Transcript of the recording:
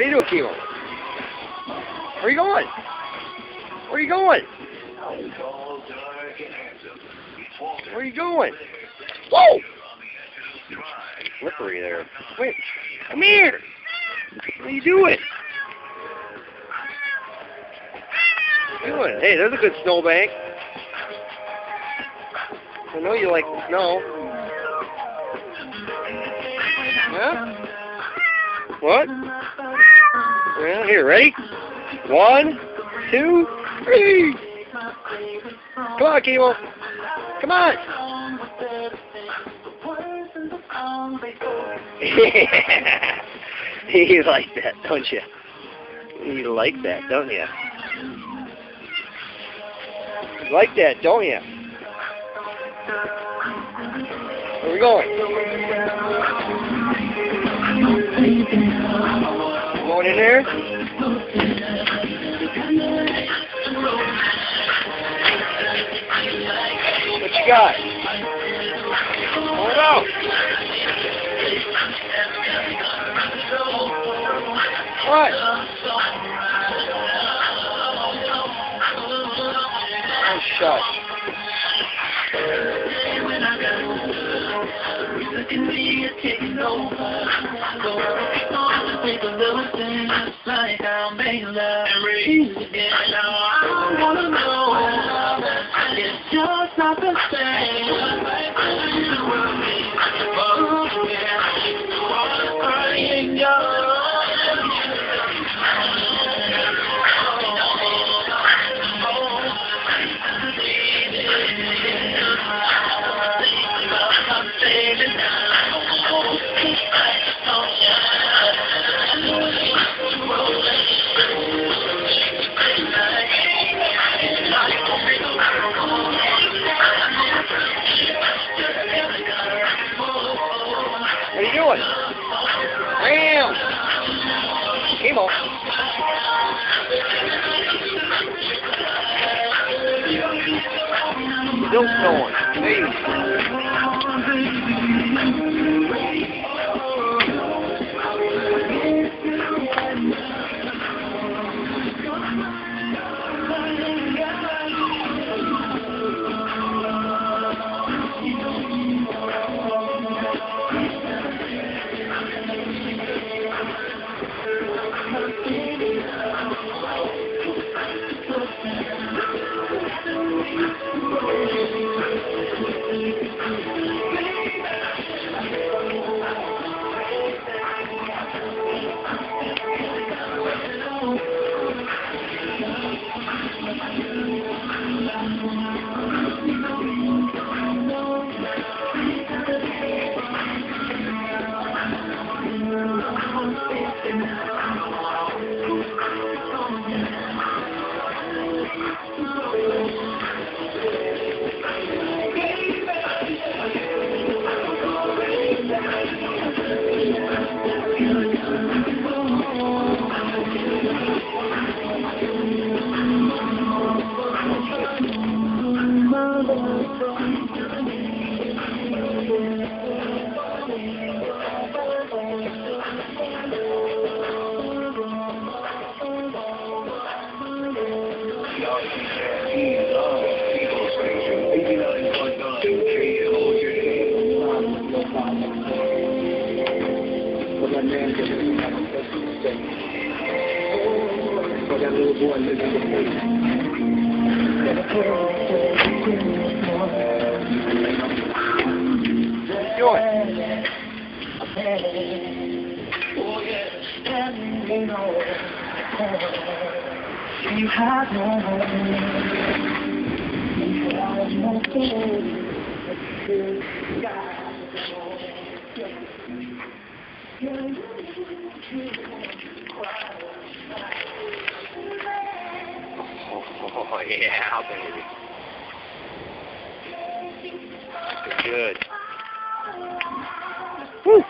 you doing, Kemo? Where are you going? Where are you going? Where are you going? Whoa! Slippery there. Wait, come here! What are you doing? What are you doing? Hey, there's a good snowbank. I know you like the snow. Yeah? What? Well, here, ready? 1, 2, 3. Come on, Kemo. Come on. You like that, don't you? You like that, don't you? You like that, don't you? Where are we going? Going in there? What you got? Hold on. What? Oh, shush. It's just not the same. What are you doing? Bam! Kemo. Still snowing. Hey. That little boy living in the you have no Oh, yeah, baby. Good. Woo!